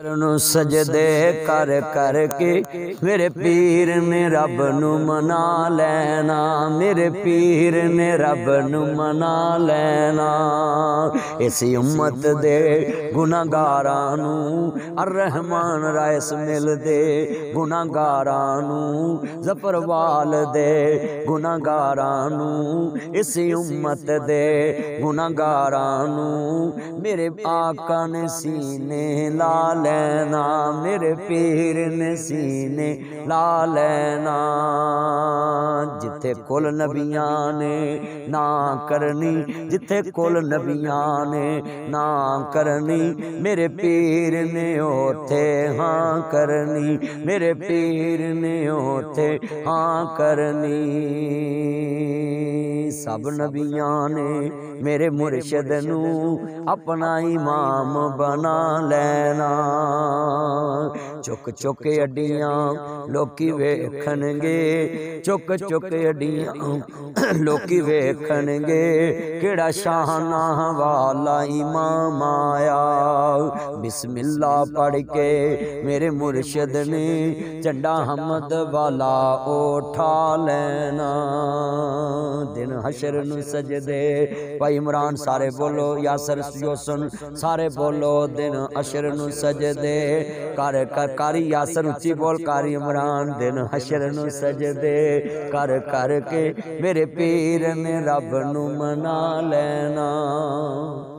نو سجدے کر کر کے میرے پیر نے رب نو منا لینا، میرے پیر نے رب نو منا لینا۔ اسی امت دے گناہگاراں نو الرحمن رائس مل دے، گناہگاراں نو ظفر وال دے، گناہگاراں نو اسی امت دے گناہگاراں نو میرے آقا نے سینے لا لینا، میرے پیر نے سینے لا لینا۔ جتھے کل نبیاں نے نا کرنی، جتھے کل نبیاں نے نا کرنی، میرے پیر نے اوتھے ہاں کرنی، میرے پیر نے اوتھے ہاں کرنی۔ سب نبیاں نے میرے مرشد نو اپنا امام بنا لینا۔ چک چک اڈیاں لوکی ویکھن گے، چک چک اڈیاں لوکی ویکھن گے، کیڑا شانہ والا امام آیا۔ بسم اللہ پڑھ کے میرے مرشد نے جھنڈا حمد والا اٹھا لینا۔ دن حشر نو سجدے بھائی عمران سارے بولو، یاسر یوسن سارے بولو، دن حشر نو سجدے کر کر کاری یاسر اچھی بول، کاری عمران دن حشر نو سجدے کر کر کے میرے پیر نے رب نو منا لینا۔